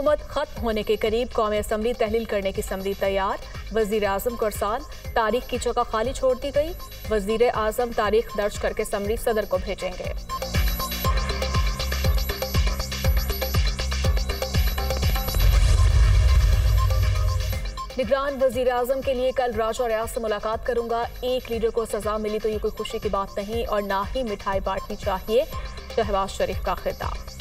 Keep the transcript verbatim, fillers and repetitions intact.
हुकूमत खत्म होने के करीब कौमी असम्बली तहलील करने की समरी तैयार। वजीर आजम को अरसाल, तारीख की जगह खाली छोड़ दी गई। वजीर आजम तारीख दर्ज करके समरी सदर को भेजेंगे। निगरान वजीर आजम के लिए कल राजा रियाज से मुलाकात करूंगा। एक लीडर को सजा मिली तो ये कोई खुशी की बात नहीं और ना ही मिठाई बांटनी चाहिए, शहबाज शरीफ का खिताब।